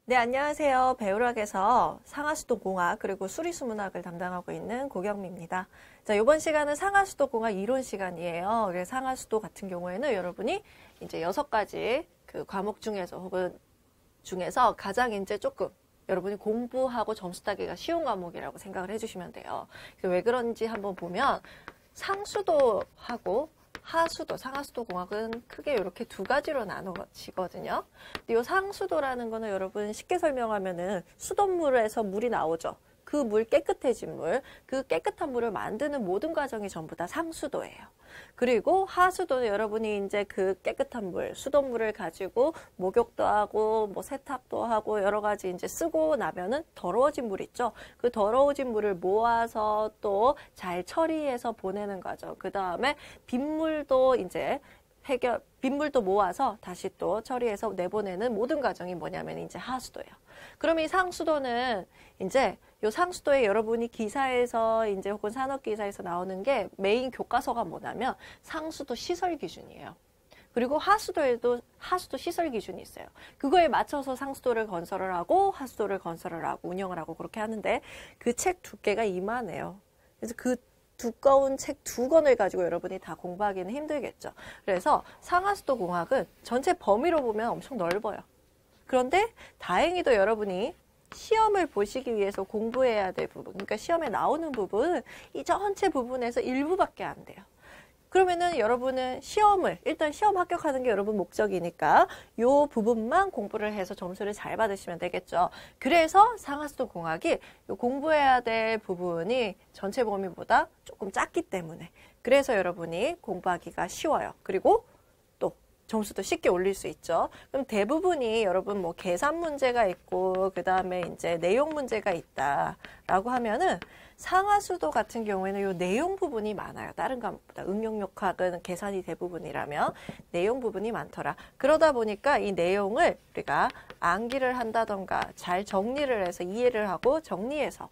네, 안녕하세요. 배우락에서 상하수도 공학 그리고 수리수문학을 담당하고 있는 고경미입니다. 자, 이번 시간은 상하수도 공학 이론 시간이에요. 그래서 상하수도 같은 경우에는 여러분이 이제 6가지 그 과목 중에서 혹은 중에서 가장 이제 조금 여러분이 공부하고 점수 따기가 쉬운 과목이라고 생각을 해주시면 돼요. 왜 그런지 한번 보면 상수도하고 하수도, 상하수도 공학은 크게 이렇게 두 가지로 나눠지거든요. 근데 이 상수도라는 거는 여러분 쉽게 설명하면은 수돗물에서 물이 나오죠. 그 물 깨끗해진 물, 그 깨끗한 물을 만드는 모든 과정이 전부 다 상수도예요. 그리고 하수도는 여러분이 이제 그 깨끗한 물, 수돗물을 가지고 목욕도 하고 뭐 세탁도 하고 여러 가지 이제 쓰고 나면은 더러워진 물 있죠. 그 더러워진 물을 모아서 또 잘 처리해서 보내는 과정. 그 다음에 빗물도 이제 빗물도 모아서 다시 또 처리해서 내보내는 모든 과정이 뭐냐면 이제 하수도예요. 그럼 이 상수도는 이제 요 상수도에 여러분이 기사에서 이제 혹은 산업기사에서 나오는 게 메인 교과서가 뭐냐면 상수도 시설 기준이에요. 그리고 하수도에도 하수도 시설 기준이 있어요. 그거에 맞춰서 상수도를 건설을 하고 하수도를 건설을 하고 운영을 하고 그렇게 하는데 그 책 두께가 이만해요. 그래서 그 두꺼운 책 2권을 가지고 여러분이 다 공부하기는 힘들겠죠. 그래서 상하수도 공학은 전체 범위로 보면 엄청 넓어요. 그런데 다행히도 여러분이 시험을 보시기 위해서 공부해야 될 부분, 그러니까 시험에 나오는 부분은 이 전체 부분에서 일부밖에 안 돼요. 그러면은 여러분은 일단 시험 합격하는 게 여러분 목적이니까 이 부분만 공부를 해서 점수를 잘 받으시면 되겠죠. 그래서 상하수도 공학이 공부해야 될 부분이 전체 범위보다 조금 작기 때문에 그래서 여러분이 공부하기가 쉬워요. 그리고 또 점수도 쉽게 올릴 수 있죠. 그럼 대부분이 여러분 뭐 계산 문제가 있고 그 다음에 이제 내용 문제가 있다라고 하면은 상하수도 같은 경우에는 요 내용 부분이 많아요. 다른 과목보다. 응용역학은 계산이 대부분이라면 내용 부분이 많더라. 그러다 보니까 이 내용을 우리가 암기를 한다던가 잘 정리를 해서 이해를 하고 정리해서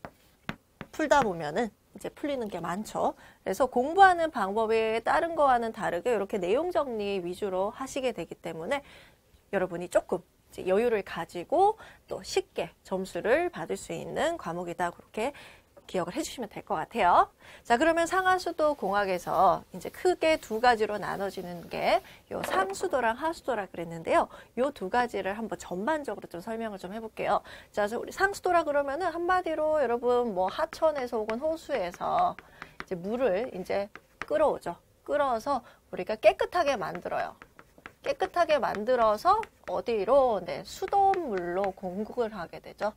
풀다 보면은 이제 풀리는 게 많죠. 그래서 공부하는 방법이 다른 거와는 다르게 이렇게 내용 정리 위주로 하시게 되기 때문에 여러분이 조금 이제 여유를 가지고 또 쉽게 점수를 받을 수 있는 과목이다. 그렇게 기억을 해주시면 될 것 같아요. 자, 그러면 상하수도 공학에서 이제 크게 2가지로 나눠지는 게 요 상수도랑 하수도라 그랬는데요. 요 2가지를 한번 전반적으로 좀 설명을 좀 해볼게요. 자, 우리 상수도라 그러면은 한마디로 여러분 뭐 하천에서 혹은 호수에서 이제 물을 이제 끌어오죠. 끌어서 우리가 깨끗하게 만들어요. 깨끗하게 만들어서 어디로? 네, 수돗물로 공급을 하게 되죠.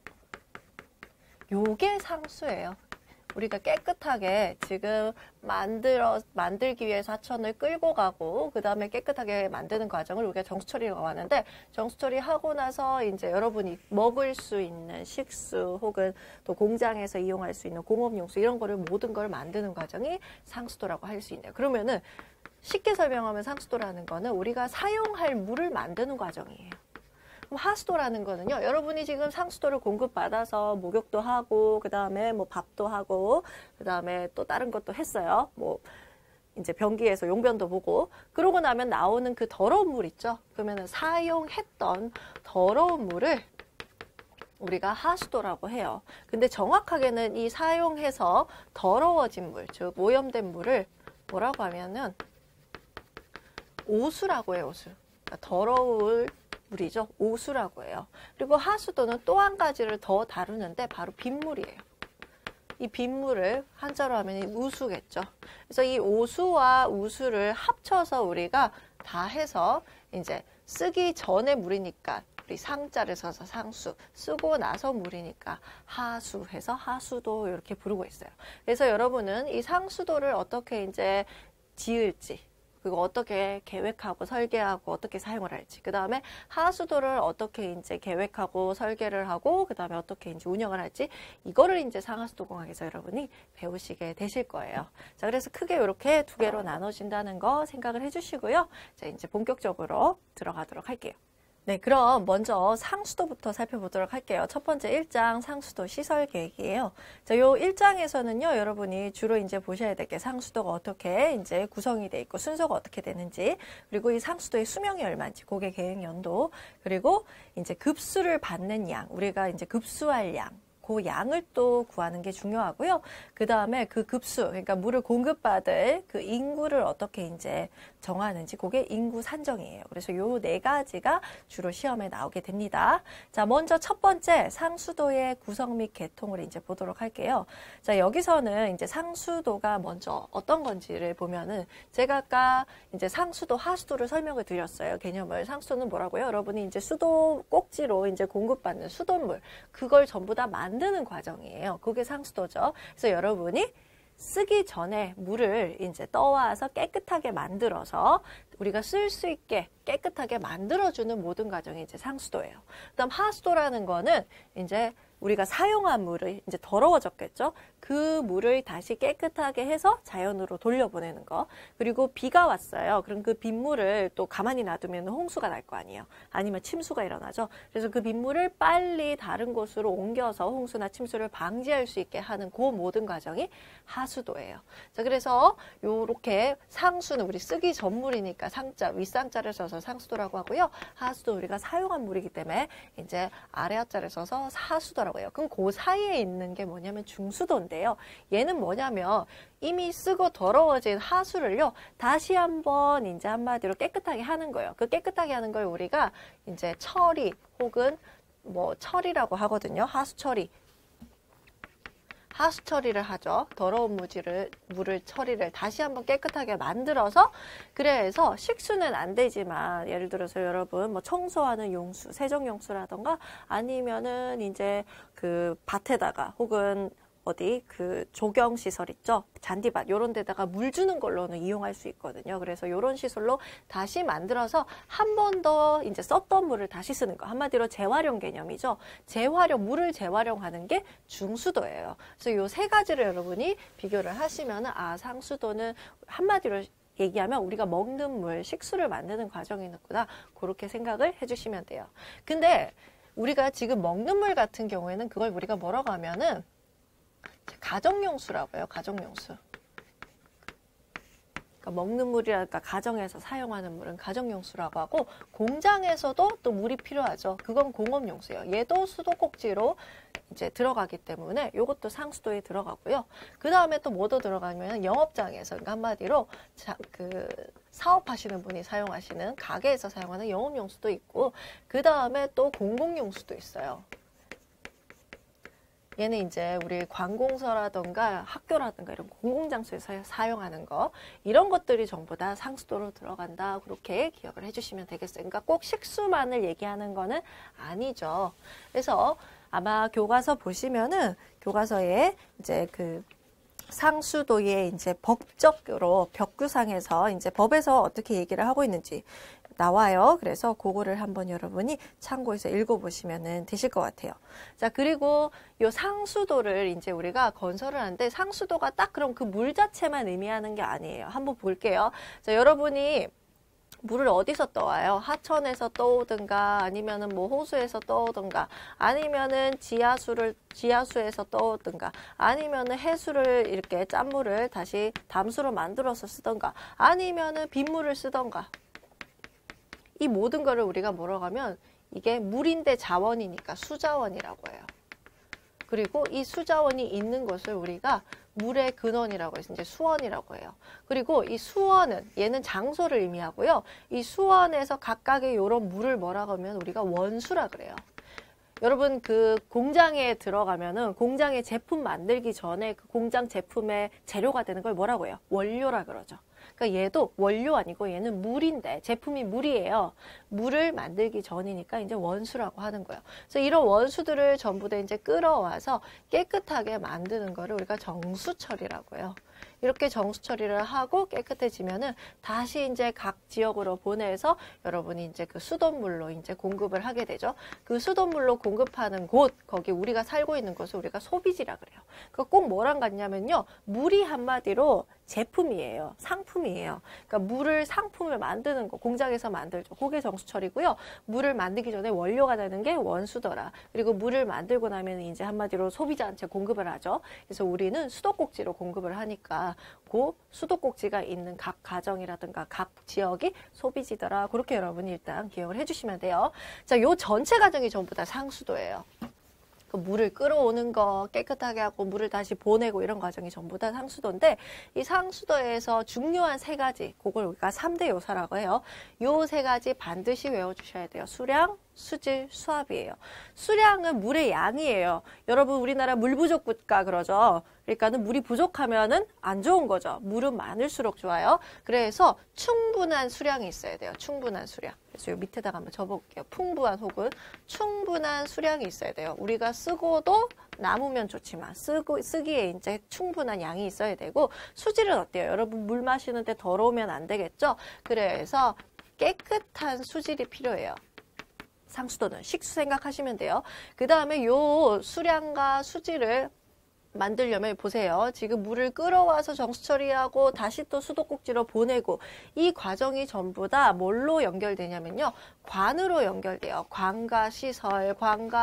요게 상수예요. 우리가 깨끗하게 지금 만들기 위해서 하천을 끌고 가고 그 다음에 깨끗하게 만드는 과정을 우리가 정수처리라고 하는데 정수처리하고 나서 이제 여러분이 먹을 수 있는 식수 혹은 또 공장에서 이용할 수 있는 공업용수 이런 거를 모든 걸 만드는 과정이 상수도라고 할 수 있네요. 그러면은 쉽게 설명하면 상수도라는 거는 우리가 사용할 물을 만드는 과정이에요. 하수도라는 거는요, 여러분이 지금 상수도를 공급받아서 목욕도 하고, 그 다음에 뭐 밥도 하고, 그 다음에 또 다른 것도 했어요. 뭐, 이제 변기에서 용변도 보고, 그러고 나면 나오는 그 더러운 물 있죠? 그러면은 사용했던 더러운 물을 우리가 하수도라고 해요. 근데 정확하게는 이 사용해서 더러워진 물, 즉, 오염된 물을 뭐라고 하면은 오수라고 해요, 오수. 그러니까 더러울 물이죠. 오수라고 해요. 그리고 하수도는 또 한 가지를 더 다루는데 바로 빗물이에요. 이 빗물을 한자로 하면 우수겠죠. 그래서 이 오수와 우수를 합쳐서 우리가 다 해서 이제 쓰기 전에 물이니까 우리 상자를 써서 상수, 쓰고 나서 물이니까 하수 해서 하수도 이렇게 부르고 있어요. 그래서 여러분은 이 상수도를 어떻게 이제 지을지 그리고 어떻게 계획하고 설계하고 어떻게 사용을 할지. 그 다음에 하수도를 어떻게 이제 계획하고 설계를 하고, 그 다음에 어떻게 이제 운영을 할지. 이거를 이제 상하수도 공학에서 여러분이 배우시게 되실 거예요. 자, 그래서 크게 이렇게 2개로 나눠진다는 거 생각을 해주시고요. 자, 이제 본격적으로 들어가도록 할게요. 네, 그럼 먼저 상수도부터 살펴보도록 할게요. 첫 번째 1장 상수도 시설 계획이에요. 자, 요 1장에서는요, 여러분이 주로 이제 보셔야 될 게 상수도가 어떻게 이제 구성이 돼 있고 순서가 어떻게 되는지, 그리고 이 상수도의 수명이 얼마인지, 고객 계획 연도, 그리고 이제 급수를 받는 양, 우리가 이제 급수할 양, 그 양을 또 구하는 게 중요하고요. 그 다음에 그 급수, 그러니까 물을 공급받을 그 인구를 어떻게 이제 정하는지, 그게 인구 산정이에요. 그래서 요 네 가지가 주로 시험에 나오게 됩니다. 자, 먼저 첫 번째 상수도의 구성 및 계통을 이제 보도록 할게요. 자, 여기서는 이제 상수도가 먼저 어떤 건지를 보면은 제가 아까 이제 상수도, 하수도를 설명을 드렸어요. 개념을. 상수도는 뭐라고요? 여러분이 이제 수도 꼭지로 이제 공급받는 수돗물, 그걸 전부 다 만드는 과정이에요. 그게 상수도죠. 그래서 여러분이 쓰기 전에 물을 이제 떠와서 깨끗하게 만들어서 우리가 쓸 수 있게 깨끗하게 만들어주는 모든 과정이 이제 상수도예요. 그다음 하수도라는 거는 이제 우리가 사용한 물을 이제 더러워졌겠죠. 그 물을 다시 깨끗하게 해서 자연으로 돌려보내는 거. 그리고 비가 왔어요. 그럼 그 빗물을 또 가만히 놔두면 홍수가 날 거 아니에요. 아니면 침수가 일어나죠. 그래서 그 빗물을 빨리 다른 곳으로 옮겨서 홍수나 침수를 방지할 수 있게 하는 그 모든 과정이 하수도예요. 자, 그래서 요렇게 상수는 우리 쓰기 전 물이니까 상자, 윗상자를 써서 상수도라고 하고요. 하수도 우리가 사용한 물이기 때문에 이제 아래 하자를 써서 하수도라고 해요. 그럼 그 사이에 있는 게 뭐냐면 중수도인데요. 얘는 뭐냐면 이미 쓰고 더러워진 하수를요, 다시 한번 이제 한마디로 깨끗하게 하는 거예요. 그 깨끗하게 하는 걸 우리가 이제 처리 혹은 뭐 처리라고 하거든요. 하수 처리를 하죠. 더러운 물을 처리를 다시 한번 깨끗하게 만들어서, 그래서 식수는 안 되지만 예를 들어서 여러분 뭐 청소하는 용수, 세정용수라던가 아니면은 이제 그 밭에다가 혹은 어디 그 조경시설 있죠? 잔디밭 요런 데다가 물 주는 걸로는 이용할 수 있거든요. 그래서 요런 시설로 다시 만들어서 한 번 더 이제 썼던 물을 다시 쓰는 거. 한마디로 재활용 개념이죠. 물을 재활용하는 게 중수도예요. 그래서 요 세 가지를 여러분이 비교를 하시면 상수도는 한마디로 얘기하면 우리가 먹는 물, 식수를 만드는 과정이구나. 그렇게 생각을 해주시면 돼요. 근데 우리가 지금 먹는 물 같은 경우에는 그걸 우리가 뭐라고 하면은 가정용수라고 해요. 가정용수. 그러니까 먹는 물이랄까 가정에서 사용하는 물은 가정용수라고 하고, 공장에서도 또 물이 필요하죠. 그건 공업용수예요. 얘도 수도꼭지로 이제 들어가기 때문에 이것도 상수도에 들어가고요. 그 다음에 또 뭐도 들어가냐면 영업장에서, 그러니까 한마디로 그 사업하시는 분이 사용하시는 가게에서 사용하는 영업용수도 있고, 그 다음에 또 공공용수도 있어요. 얘는 이제 우리 관공서라든가 학교라든가 이런 공공장소에서 사용하는 거, 이런 것들이 전부 다 상수도로 들어간다. 그렇게 기억을 해주시면 되겠어요. 그러니까 꼭 식수만을 얘기하는 거는 아니죠. 그래서 아마 교과서 보시면은 교과서에 이제 그 상수도의 이제 법적으로 벽규상에서 이제 법에서 어떻게 얘기를 하고 있는지 나와요. 그래서 그거를 한번 여러분이 참고해서 읽어보시면 되실 것 같아요. 자, 그리고 요 상수도를 이제 우리가 건설을 하는데, 상수도가 딱 그럼 그 물 자체만 의미하는 게 아니에요. 한번 볼게요. 자, 여러분이 물을 어디서 떠와요? 하천에서 떠오든가 아니면은 뭐 호수에서 떠오든가 아니면은 지하수에서 떠오든가 아니면은 해수를 이렇게 짠물을 다시 담수로 만들어서 쓰던가 아니면은 빗물을 쓰던가, 이 모든 거를 우리가 뭐라고 하면 이게 물인데 자원이니까 수자원이라고 해요. 그리고 이 수자원이 있는 것을 우리가 물의 근원이라고 해서 이제 수원이라고 해요. 그리고 이 수원은 얘는 장소를 의미하고요. 이 수원에서 각각의 이런 물을 뭐라고 하면 우리가 원수라 그래요. 여러분 그 공장에 들어가면은 공장의 제품 만들기 전에 그 공장 제품의 재료가 되는 걸 뭐라고 해요? 원료라 그러죠. 그러니까 얘도 원료 아니고 얘는 물인데, 제품이 물이에요. 물을 만들기 전이니까 이제 원수라고 하는 거예요. 그래서 이런 원수들을 전부 다 이제 끌어와서 깨끗하게 만드는 거를 우리가 정수 처리라고 해요. 이렇게 정수 처리를 하고 깨끗해지면은 다시 이제 각 지역으로 보내서 여러분이 이제 그 수돗물로 이제 공급을 하게 되죠. 그 수돗물로 공급하는 곳, 거기 우리가 살고 있는 곳을 우리가 소비지라 그래요. 그 꼭 뭐랑 같냐면요. 물이 한마디로 제품이에요. 상품이에요. 그러니까 물을 상품을 만드는 거, 공장에서 만들죠. 그게 정수 처리고요. 물을 만들기 전에 원료가 되는 게 원수더라. 그리고 물을 만들고 나면 이제 한마디로 소비자한테 공급을 하죠. 그래서 우리는 수도꼭지로 공급을 하니까 그 수도꼭지가 있는 각 가정이라든가 각 지역이 소비지더라. 그렇게 여러분이 일단 기억을 해주시면 돼요. 자, 요 전체 과정이 전부 다 상수도예요. 그 물을 끌어오는 거 깨끗하게 하고 물을 다시 보내고 이런 과정이 전부 다 상수도인데 이 상수도에서 중요한 세 가지, 그걸 우리가 3대 요소라고 해요. 요 세 가지 반드시 외워주셔야 돼요. 수량, 수질, 수압이에요. 수량은 물의 양이에요. 여러분 우리나라 물 부족 국가 그러죠. 그러니까는 물이 부족하면은 안 좋은 거죠. 물은 많을수록 좋아요. 그래서 충분한 수량이 있어야 돼요. 충분한 수량. 그래서 요 밑에다가 한번 적어볼게요. 풍부한 혹은 충분한 수량이 있어야 돼요. 우리가 쓰고도 남으면 좋지만 쓰기에 이제 충분한 양이 있어야 되고 수질은 어때요? 여러분 물 마시는데 더러우면 안 되겠죠? 그래서 깨끗한 수질이 필요해요. 상수도는 식수 생각하시면 돼요. 그 다음에 요 수량과 수질을 만들려면 보세요. 지금 물을 끌어와서 정수 처리하고 다시 또 수도꼭지로 보내고 이 과정이 전부 다 뭘로 연결되냐면요. 관으로 연결돼요. 관과 시설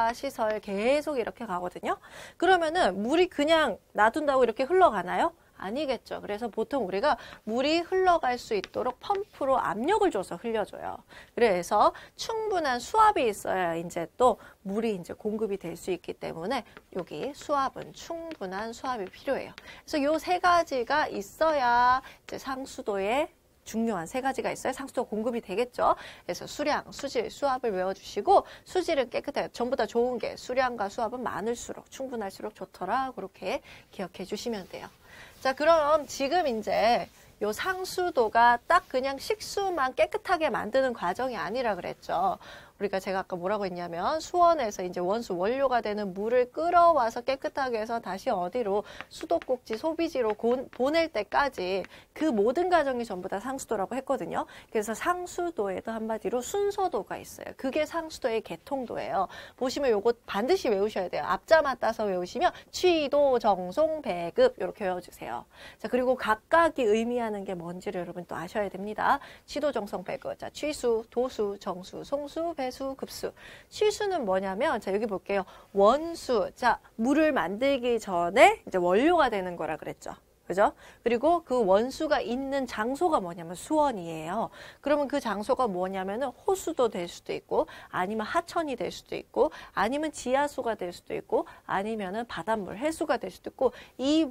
계속 이렇게 가거든요. 그러면은 물이 그냥 놔둔다고 이렇게 흘러가나요? 아니겠죠. 그래서 보통 우리가 물이 흘러갈 수 있도록 펌프로 압력을 줘서 흘려줘요. 그래서 충분한 수압이 있어야 이제 또 물이 이제 공급이 될 수 있기 때문에 여기 수압은 충분한 수압이 필요해요. 그래서 요 세 가지가 있어야 이제 상수도에 중요한 세 가지가 있어요. 상수도 공급이 되겠죠. 그래서 수량, 수질, 수압을 외워주시고 수질은 깨끗해요. 전부 다 좋은 게 수량과 수압은 많을수록 충분할수록 좋더라. 그렇게 기억해 주시면 돼요. 자, 그럼 지금 이제 요 상수도가 딱 그냥 식수만 깨끗하게 만드는 과정이 아니라 그랬죠. 우리가 제가 아까 뭐라고 했냐면 수원에서 이제 원수 원료가 되는 물을 끌어와서 깨끗하게 해서 다시 어디로 수도꼭지 소비지로 보낼 때까지 그 모든 과정이 전부 다 상수도라고 했거든요. 그래서 상수도에도 한마디로 순서도가 있어요. 그게 상수도의 개통도예요. 보시면 요거 반드시 외우셔야 돼요. 앞자만 따서 외우시면 취도, 정송, 배급 이렇게 외워주세요. 자, 그리고 각각이 의미하는 게 뭔지를 여러분 또 아셔야 됩니다. 취도, 정송, 배급. 자, 취수, 도수, 정수, 송수, 배수, 급수. 취수는 뭐냐면 자, 여기 볼게요. 원수. 자, 물을 만들기 전에 이제 원료가 되는 거라 그랬죠. 그죠? 그리고 그 원수가 있는 장소가 뭐냐면 수원이에요. 그러면 그 장소가 뭐냐면은 호수도 될 수도 있고, 아니면 하천이 될 수도 있고, 아니면 지하수가 될 수도 있고, 아니면은 바닷물, 해수가 될 수도 있고, 이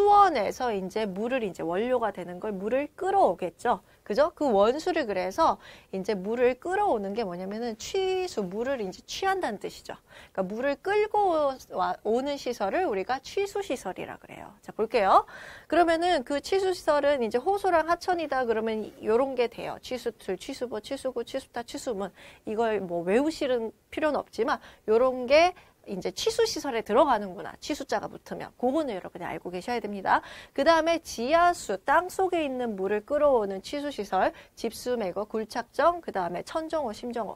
수원에서 이제 물을 이제 원료가 되는 걸 물을 끌어오겠죠. 그죠? 그 원수를 그래서 이제 물을 끌어오는 게 뭐냐면은 취수, 물을 이제 취한다는 뜻이죠. 그러니까 물을 끌고 오는 시설을 우리가 취수시설이라 그래요. 자, 볼게요. 그러면은 그 취수시설은 이제 호수랑 하천이다 그러면 요런 게 돼요. 취수틀, 취수보, 취수구, 취수타, 취수문. 이걸 뭐 외우실 필요는 없지만 요런 게 이제 취수시설에 들어가는구나. 취수자가 붙으면. 그거는 여러분이 알고 계셔야 됩니다. 그 다음에 지하수, 땅 속에 있는 물을 끌어오는 취수시설, 집수매거, 굴착정, 그 다음에 천정호, 심정호.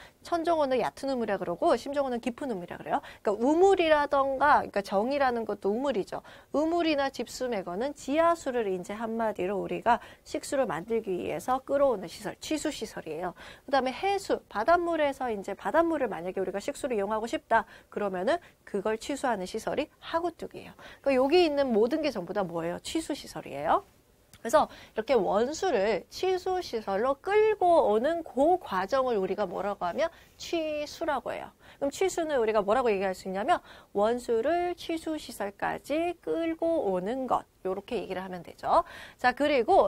천정호는 얕은 우물이라 그러고 심정호는 깊은 우물이라 그래요. 그러니까 우물이라던가 그러니까 정이라는 것도 우물이죠. 우물이나 집수매거는 지하수를 이제 한마디로 우리가 식수를 만들기 위해서 끌어오는 시설, 취수시설이에요. 그다음에 해수, 바닷물에서 이제 바닷물을 만약에 우리가 식수로 이용하고 싶다. 그러면은 그걸 취수하는 시설이 하구뚝이에요. 그러니까 여기 있는 모든 게 전부 다 뭐예요? 취수시설이에요. 그래서 이렇게 원수를 취수시설로 끌고 오는 그 과정을 우리가 뭐라고 하면 취수라고 해요. 그럼 취수는 우리가 뭐라고 얘기할 수 있냐면 원수를 취수시설까지 끌고 오는 것. 이렇게 얘기를 하면 되죠. 자, 그리고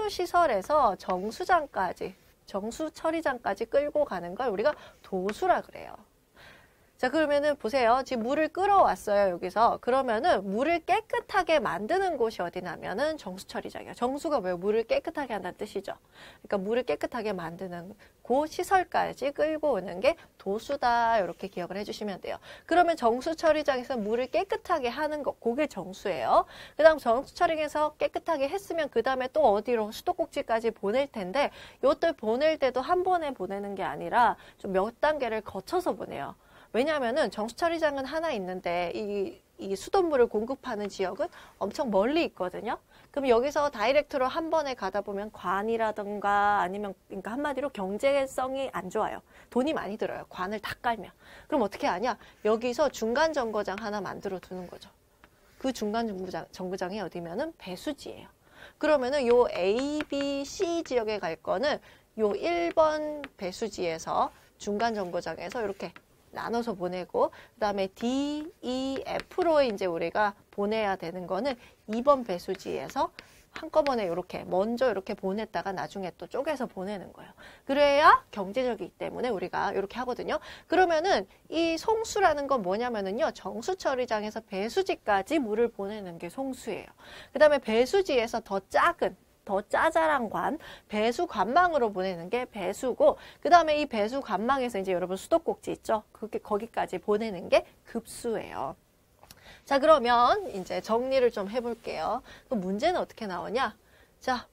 취수시설에서 정수장까지, 정수처리장까지 끌고 가는 걸 우리가 도수라 그래요. 자, 그러면은 보세요. 지금 물을 끌어왔어요, 여기서. 그러면은 물을 깨끗하게 만드는 곳이 어디냐면은 정수처리장이에요. 정수가 왜 물을 깨끗하게 한다는 뜻이죠. 그러니까 물을 깨끗하게 만드는 그 시설까지 끌고 오는 게 도수다. 이렇게 기억을 해주시면 돼요. 그러면 정수처리장에서 물을 깨끗하게 하는 것, 그게 정수예요. 그 다음 정수처리장에서 깨끗하게 했으면 그 다음에 또 어디로 수도꼭지까지 보낼 텐데 이것들 보낼 때도 한 번에 보내는 게 아니라 좀 몇 단계를 거쳐서 보내요. 왜냐하면은 정수처리장은 하나 있는데 이 수돗물을 공급하는 지역은 엄청 멀리 있거든요. 그럼 여기서 다이렉트로 한 번에 가다 보면 관이라든가 아니면 그러니까 한마디로 경제성이 안 좋아요. 돈이 많이 들어요. 관을 다 깔면. 그럼 어떻게 하냐? 여기서 중간 정거장 하나 만들어 두는 거죠. 그 중간 정거장이 어디면은 배수지예요. 그러면은 요 A, B, C 지역에 갈 거는 요 1번 배수지에서 중간 정거장에서 이렇게 나눠서 보내고 그 다음에 D, E, F로 이제 우리가 보내야 되는 거는 2번 배수지에서 한꺼번에 이렇게 먼저 이렇게 보냈다가 나중에 또 쪼개서 보내는 거예요. 그래야 경제적이기 때문에 우리가 이렇게 하거든요. 그러면은 이 송수라는 건 뭐냐면은요. 정수처리장에서 배수지까지 물을 보내는 게 송수예요. 그 다음에 배수지에서 더 작은 더 짜잘한 관, 배수관망으로 보내는 게 배수고, 그 다음에 이 배수관망에서 이제 여러분 수도꼭지 있죠? 거기까지 보내는 게 급수예요. 자, 그러면 이제 정리를 좀 해볼게요. 그 문제는 어떻게 나오냐? 자,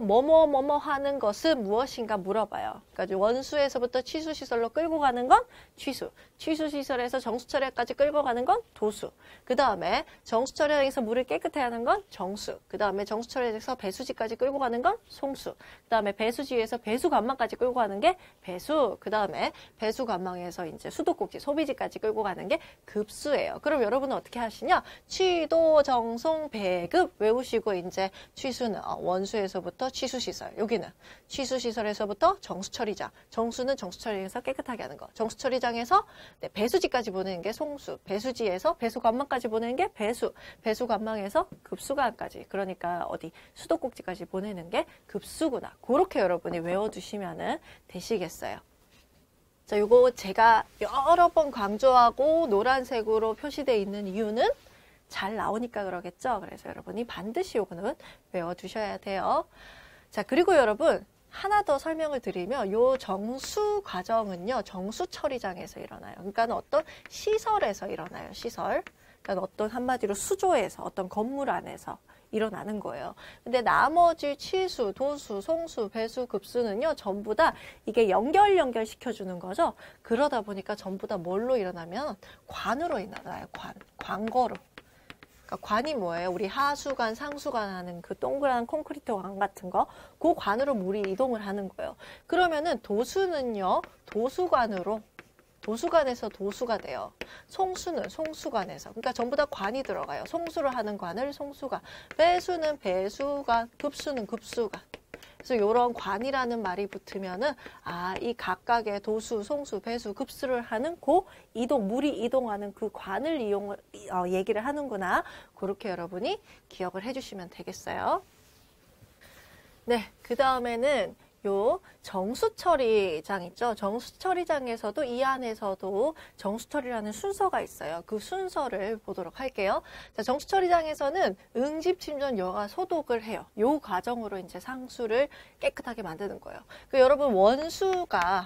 뭐뭐 하는 것은 무엇인가 물어봐요. 그러니까 원수에서부터 취수시설로 끌고 가는 건 취수. 취수시설에서 정수처리까지 끌고 가는 건 도수. 그 다음에 정수처리에서 물을 깨끗해 하는 건 정수. 그 다음에 정수처리에서 배수지까지 끌고 가는 건 송수. 그 다음에 배수지에서 배수관망까지 끌고 가는 게 배수. 그 다음에 배수관망에서 이제 수도꼭지, 소비지까지 끌고 가는 게 급수예요. 그럼 여러분은 어떻게 하시냐? 취도, 정송, 배급 외우시고 이제 취수는 원수에서부터 취수시설, 여기는 취수시설에서부터 정수처리장, 정수는 정수처리에서 깨끗하게 하는 거, 정수처리장에서 배수지까지 보내는 게 송수, 배수지에서 배수관망까지 보내는 게 배수, 배수관망에서 급수관까지, 그러니까 어디 수도꼭지까지 보내는 게 급수구나. 그렇게 여러분이 외워두시면 되시겠어요. 자, 요거 제가 여러 번 강조하고 노란색으로 표시되어 있는 이유는 잘 나오니까 그러겠죠. 그래서 여러분이 반드시 요거는 외워두셔야 돼요. 자, 그리고 여러분 하나 더 설명을 드리면 요 정수 과정은요. 정수처리장에서 일어나요. 그러니까 어떤 시설에서 일어나요. 시설. 그러니까 어떤 한마디로 수조에서 어떤 건물 안에서 일어나는 거예요. 근데 나머지 취수, 도수, 송수, 배수, 급수는요. 전부 다 이게 연결시켜주는 거죠. 그러다 보니까 전부 다 뭘로 일어나면 관으로 일어나요. 관거로. 그러니까 관이 뭐예요? 우리 하수관, 상수관 하는 그 동그란 콘크리트 관 같은 거, 그 관으로 물이 이동을 하는 거예요. 그러면은 도수는요, 도수관에서 도수가 돼요. 송수는 송수관에서. 그러니까 전부 다 관이 들어가요. 송수를 하는 관을 송수관, 배수는 배수관, 급수는 급수관. 그래서 이런 관이라는 말이 붙으면은 이 각각의 도수, 송수, 배수, 급수를 하는 물이 이동하는 그 관을 얘기를 하는구나. 그렇게 여러분이 기억을 해주시면 되겠어요. 네, 그 다음에는 요 정수처리장 있죠. 정수처리장에서도 이 안에서도 정수처리라는 순서가 있어요. 그 순서를 보도록 할게요. 자, 정수처리장에서는 응집, 침전, 여과, 소독을 해요. 요 과정으로 이제 상수를 깨끗하게 만드는 거예요. 여러분 원수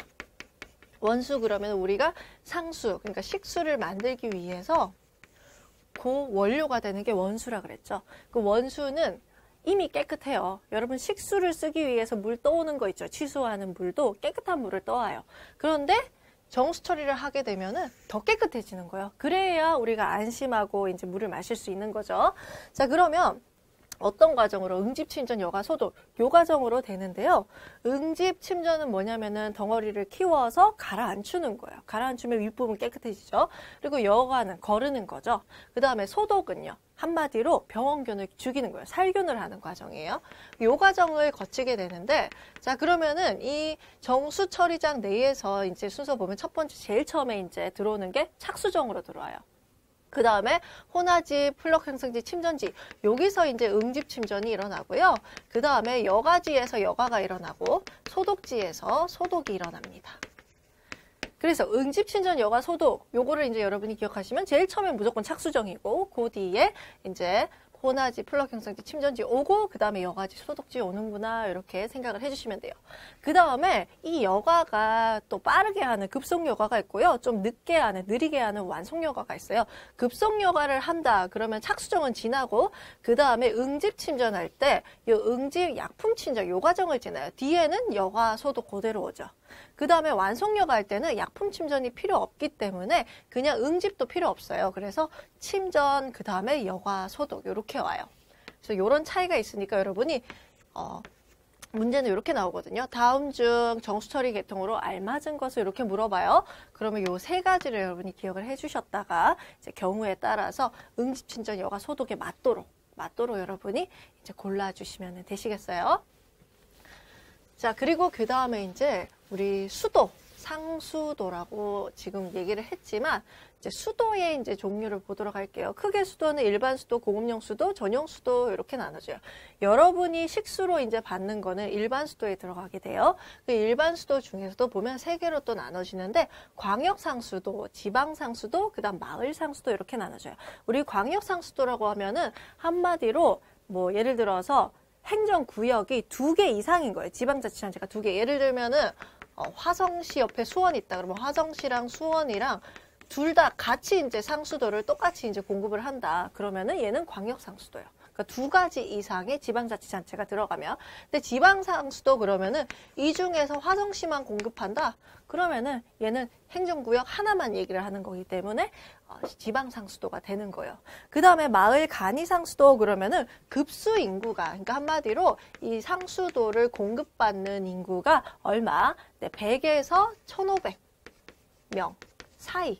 그러면 우리가 상수, 그러니까 식수를 만들기 위해서 그 원료가 되는 게 원수라 그랬죠. 그 원수는 이미 깨끗해요. 여러분 식수를 쓰기 위해서 물 떠오는 거 있죠. 취수하는 물도 깨끗한 물을 떠와요. 그런데 정수 처리를 하게 되면은 더 깨끗해지는 거예요. 그래야 우리가 안심하고 이제 물을 마실 수 있는 거죠. 자, 그러면 어떤 과정으로 응집, 침전, 여과, 소독 요 과정으로 되는데요. 응집, 침전은 뭐냐면은 덩어리를 키워서 가라앉히는 거예요. 가라앉히면 윗부분 깨끗해지죠. 그리고 여과는 거르는 거죠. 그 다음에 소독은요. 한마디로 병원균을 죽이는 거예요. 살균을 하는 과정이에요. 이 과정을 거치게 되는데, 자, 그러면은 이 정수처리장 내에서 이제 순서 보면 첫 번째 제일 처음에 이제 들어오는 게 착수정으로 들어와요. 그 다음에 혼화지, 플럭 행성지, 침전지 여기서 이제 응집 침전이 일어나고요. 그 다음에 여과지에서 여과가 일어나고 소독지에서 소독이 일어납니다. 그래서 응집, 친전, 여가, 소독 요거를 이제 여러분이 기억하시면 제일 처음에 무조건 착수정이고 그 뒤에 이제 호나지, 플럭 형성지, 침전지 오고 그 다음에 여가지, 소독지 오는구나 이렇게 생각을 해주시면 돼요. 그 다음에 이 여가가 또 빠르게 하는 급속 여가가 있고요. 좀 늦게 하는, 느리게 하는 완속 여가가 있어요. 급속 여가를 한다 그러면 착수정은 지나고 그 다음에 응집, 침전할 때 이 응집, 약품, 침전 요 과정을 지나요. 뒤에는 여가, 소독 그대로 오죠. 그 다음에 완속여가 할 때는 약품 침전이 필요 없기 때문에 그냥 응집도 필요 없어요. 그래서 침전, 그 다음에 여가, 소독 이렇게 와요. 그래서 이런 차이가 있으니까 여러분이 문제는 이렇게 나오거든요. 다음 중 정수처리 계통으로 알맞은 것을 이렇게 물어봐요. 그러면 요 세 가지를 여러분이 기억을 해주셨다가 이제 경우에 따라서 응집, 침전, 여가, 소독에 맞도록 여러분이 이제 골라주시면 되시겠어요. 자, 그리고 그 다음에 이제 우리 수도, 상수도라고 지금 얘기를 했지만 이제 수도의 이제 종류를 보도록 할게요. 크게 수도는 일반 수도, 공업용 수도, 전용 수도 이렇게 나눠져요. 여러분이 식수로 이제 받는 거는 일반 수도에 들어가게 돼요. 그 일반 수도 중에서도 보면 세 개로 또 나눠지는데 광역 상수도, 지방 상수도, 그다음 마을 상수도 이렇게 나눠져요. 우리 광역 상수도라고 하면은 한마디로 뭐 예를 들어서 행정구역이 2개 이상인 거예요. 지방자치단체가 2개. 예를 들면은 화성시 옆에 수원이 있다. 그러면 화성시랑 수원이랑 둘 다 같이 이제 상수도를 똑같이 이제 공급을 한다. 그러면은 얘는 광역상수도예요. 그러니까 2가지 이상의 지방자치단체가 들어가면. 근데 지방상수도 그러면은 이 중에서 화성시만 공급한다. 그러면은 얘는 행정구역 하나만 얘기를 하는 거기 때문에 지방상수도가 되는 거예요. 그 다음에 마을 간이상수도 그러면은 급수 인구가, 그러니까 한마디로 이 상수도를 공급받는 인구가 얼마? 네, 100에서 1,500명 사이.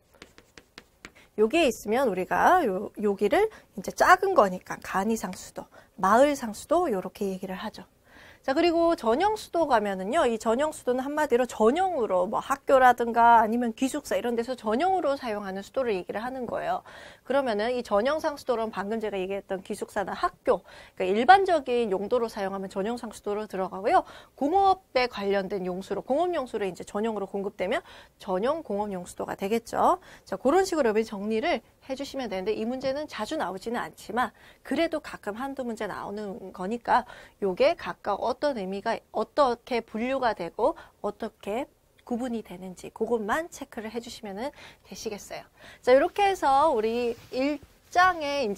요게 있으면 우리가 여기를 이제 작은 거니까 간이상수도, 마을상수도 요렇게 얘기를 하죠. 자, 그리고 전용수도 가면은요, 이 전용수도는 한마디로 전용으로 뭐 학교라든가 아니면 기숙사 이런 데서 전용으로 사용하는 수도를 얘기를 하는 거예요. 그러면은 이 전용상수도는 방금 제가 얘기했던 기숙사나 학교, 그러니까 일반적인 용도로 사용하면 전용상수도로 들어가고요. 공업에 관련된 용수로, 공업용수로 이제 전용으로 공급되면 전용 공업용수도가 되겠죠. 자, 그런 식으로 여러분이 정리를 해주시면 되는데 이 문제는 자주 나오지는 않지만 그래도 가끔 한두 문제 나오는 거니까 요게 각각 어떤 의미가 어떻게 분류가 되고 어떻게 구분이 되는지 그것만 체크를 해주시면 되시겠어요. 자, 이렇게 해서 우리 1장에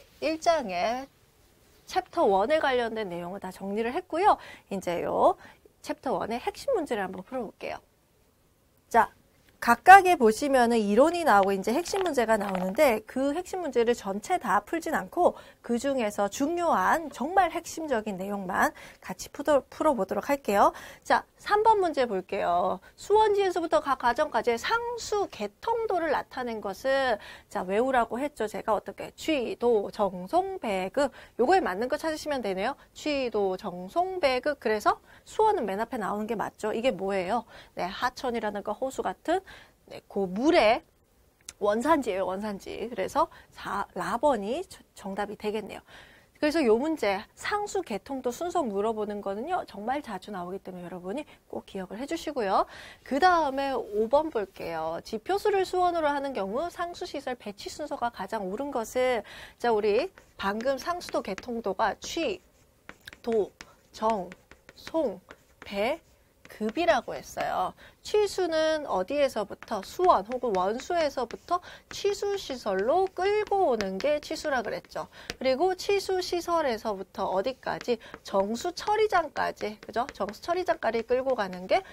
챕터 1에 관련된 내용을 다 정리를 했고요. 이제 요 챕터 1의 핵심 문제를 한번 풀어볼게요. 자, 각각에 보시면은 이론이 나오고 이제 핵심 문제가 나오는데 그 핵심 문제를 전체 다 풀진 않고 그 중에서 중요한 정말 핵심적인 내용만 같이 풀어보도록 할게요. 자, 3번 문제 볼게요. 수원지에서부터 각 가정까지의 상수 개통도를 나타낸 것은 자, 외우라고 했죠. 제가 어떻게 취도, 정송, 배급 요거에 맞는 거 찾으시면 되네요. 취도, 정송, 배급. 그래서 수원은 맨 앞에 나오는 게 맞죠. 이게 뭐예요? 네, 하천이라든가 호수 같은 네, 그 물의 원산지예요, 원산지. 그래서 4번이 정답이 되겠네요. 그래서 이 문제 상수 개통도 순서 물어보는 거는요 정말 자주 나오기 때문에 여러분이 꼭 기억을 해주시고요. 그 다음에 5번 볼게요. 지표수를 수원으로 하는 경우 상수시설 배치 순서가 가장 옳은 것은 자, 우리 방금 상수도 개통도가 취, 도, 정, 송, 배, 급이라고 했어요. 취수는 어디에서부터 수원 혹은 원수에서부터 취수시설로 끌고 오는 게 취수라 그랬죠. 그리고 취수시설에서부터 어디까지 정수처리장까지, 그죠? 정수처리장까지 끌고 가는 게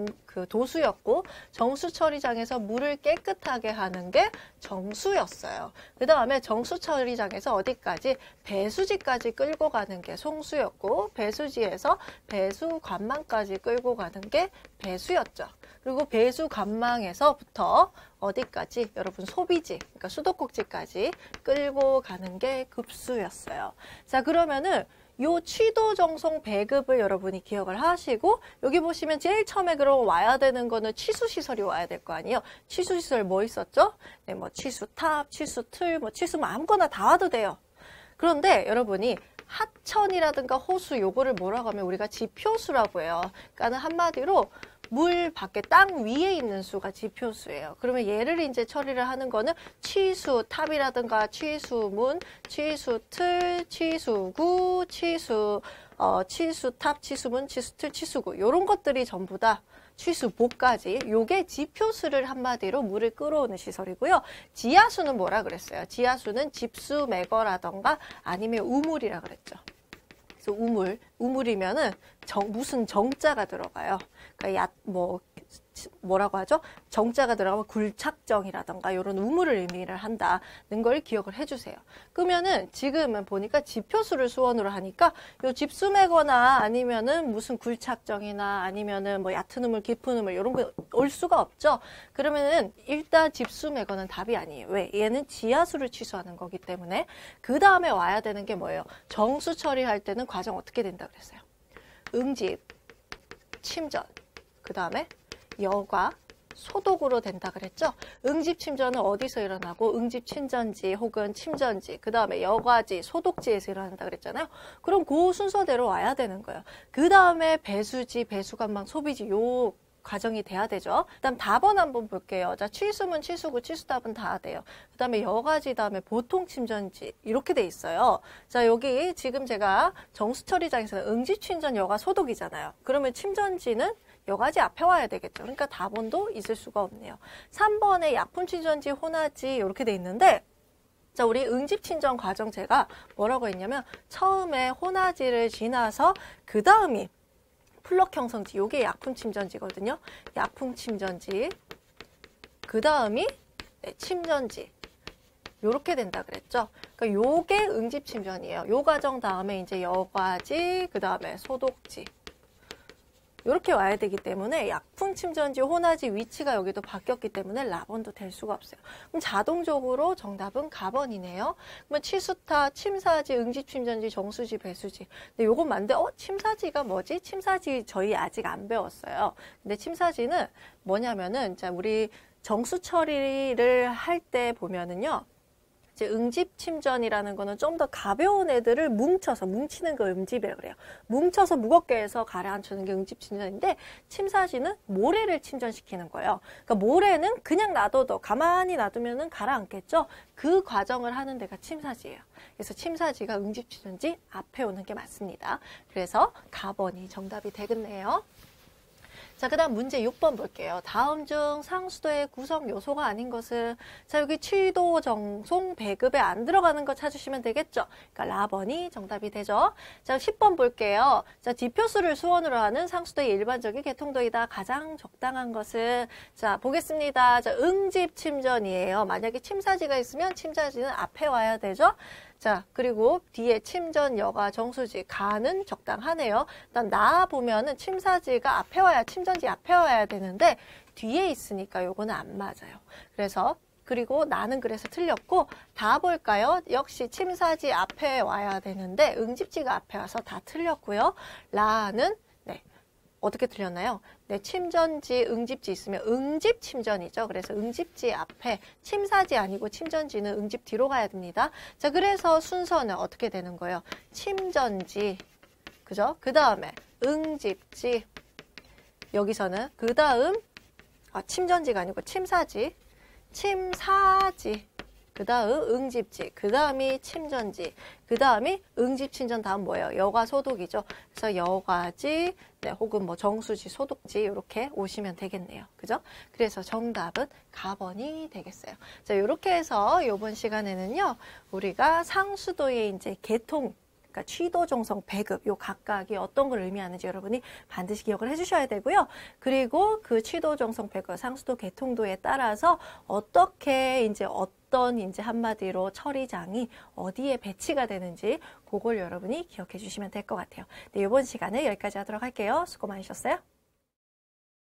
도수였고 정수처리장에서 물을 깨끗하게 하는 게 정수였어요. 그 다음에 정수처리장에서 어디까지 배수지까지 끌고 가는 게 송수였고 배수지에서 배수관망까지 끌고 가는 게 배수였죠. 그리고 배수관망에서부터 어디까지? 여러분 소비지, 그러니까 수도꼭지까지 끌고 가는 게 급수였어요. 자, 그러면은 요 취도, 정송, 배급을 여러분이 기억을 하시고 여기 보시면 제일 처음에 그럼 와야 되는 거는 취수시설이 와야 될 거 아니에요. 취수시설 뭐 있었죠? 네, 뭐 취수탑, 취수틀, 뭐 취수 뭐 아무거나 다 와도 돼요. 그런데 여러분이 하천이라든가 호수 요거를 뭐라고 하면 우리가 지표수라고 해요. 그러니까 한마디로 물 밖에 땅 위에 있는 수가 지표수예요. 그러면 얘를 이제 처리를 하는 거는 취수 탑이라든가 취수 문, 취수 틀, 취수 구, 취수 탑, 취수 문, 취수 틀, 취수 구 이런 것들이 전부 다 취수보까지 요게 지표수를 한마디로 물을 끌어오는 시설이고요. 지하수는 뭐라 그랬어요? 지하수는 집수 매거라던가 아니면 우물이라 그랬죠. 그래서 우물이면은 무슨 정자가 들어가요. 그러니까 뭐라고 하죠? 정자가 들어가면 굴착정이라던가 이런 우물을 의미를 한다는 걸 기억을 해주세요. 그러면은 지금은 보니까 지표수를 수원으로 하니까 요 집수매거나 아니면은 무슨 굴착정이나 아니면은 뭐 얕은 우물, 깊은 우물 이런 거 올 수가 없죠. 그러면은 일단 집수매거는 답이 아니에요. 왜? 얘는 지하수를 취수하는 거기 때문에 그 다음에 와야 되는 게 뭐예요? 정수 처리할 때는 과정 어떻게 된다 그랬어요? 응집, 침전, 그 다음에 여과, 소독으로 된다 그랬죠? 응집 침전은 어디서 일어나고 응집 침전지 혹은 침전지, 그 다음에 여과지, 소독지에서 일어난다 그랬잖아요. 그럼 그 순서대로 와야 되는 거예요. 그 다음에 배수지, 배수관망, 소비지 요 과정이 돼야 되죠. 그다음 답은 한번 볼게요. 자, 취수문, 취수구, 취수답은 다 돼요. 그다음에 여과지, 다음에 보통 침전지 이렇게 돼 있어요. 자, 여기 지금 제가 정수처리장에서는 응집 침전 여과 소독이잖아요. 그러면 침전지는 여과지 앞에 와야 되겠죠. 그러니까 답원도 있을 수가 없네요. 3번에 약품 침전지, 혼하지 이렇게 돼 있는데 자, 우리 응집 침전 과정 제가 뭐라고 했냐면 처음에 혼하지를 지나서 그 다음이 플럭 형성지, 요게 약품 침전지거든요. 약품 침전지. 그 다음이 침전지. 요렇게 된다 그랬죠. 그러니까 요게 응집 침전이에요. 요 과정 다음에 이제 여과지, 그 다음에 소독지. 이렇게 와야 되기 때문에 약품 침전지, 혼하지 위치가 여기도 바뀌었기 때문에 라번도 될 수가 없어요. 그럼 자동적으로 정답은 가번이네요. 그러면 취수타, 침사지, 응집 침전지, 정수지, 배수지. 근데 요건 맞는데 침사지가 뭐지? 침사지 저희 아직 안 배웠어요. 근데 침사지는 뭐냐면은 자, 우리 정수 처리를 할 때 보면은요. 이제 응집 침전이라는 거는 좀 더 가벼운 애들을 뭉치는 걸 응집이라고 그래요. 뭉쳐서 무겁게 해서 가라앉히는 게 응집 침전인데 침사지는 모래를 침전시키는 거예요. 그러니까 모래는 그냥 놔둬도 가만히 놔두면은 가라앉겠죠. 그 과정을 하는 데가 침사지예요. 그래서 침사지가 응집 침전지 앞에 오는 게 맞습니다. 그래서 가번이 정답이 되겠네요. 자, 그 다음 문제 6번 볼게요. 다음 중 상수도의 구성 요소가 아닌 것은 자, 여기 취도, 정송, 배급에 안 들어가는 거 찾으시면 되겠죠. 그러니까 라번이 정답이 되죠. 자, 10번 볼게요. 자, 지표수를 수원으로 하는 상수도의 일반적인 개통도이다. 가장 적당한 것은 자, 보겠습니다. 자, 응집 침전이에요. 만약에 침사지가 있으면 침사지는 앞에 와야 되죠. 자, 그리고 뒤에 침전, 여과, 정수지, 가는 적당하네요. 일단 나 보면은 침사지가 앞에 와야, 침전지 앞에 와야 되는데 뒤에 있으니까 요거는 안 맞아요. 그래서 그리고 나는 그래서 틀렸고 다 볼까요? 역시 침사지 앞에 와야 되는데 응집지가 앞에 와서 다 틀렸고요. 라는 어떻게 틀렸나요? 네, 침전지, 응집지 있으면 응집 침전이죠. 그래서 응집지 앞에 침사지 아니고 침전지는 응집 뒤로 가야 됩니다. 자, 그래서 순서는 어떻게 되는 거예요? 침전지, 그죠? 그 다음에 응집지, 여기서는 그 다음 침전지가 아니고 침사지, 그 다음 응집지, 그 다음이 침전지, 그 다음이 응집 침전 다음 뭐예요? 여과 소독이죠. 그래서 여과지, 혹은 뭐 정수지, 소독지 이렇게 오시면 되겠네요. 그죠? 그래서 정답은 가번이 되겠어요. 자, 이렇게 해서 이번 시간에는요, 우리가 상수도의 이제 개통, 그러니까 취도, 정성, 배급 요 각각이 어떤 걸 의미하는지 여러분이 반드시 기억을 해주셔야 되고요. 그리고 그 취도, 정성, 배급, 상수도, 개통도에 따라서 어떻게 이제 한마디로 처리장이 어디에 배치가 되는지 그걸 여러분이 기억해 주시면 될 것 같아요. 네, 이번 시간은 여기까지 하도록 할게요. 수고 많으셨어요.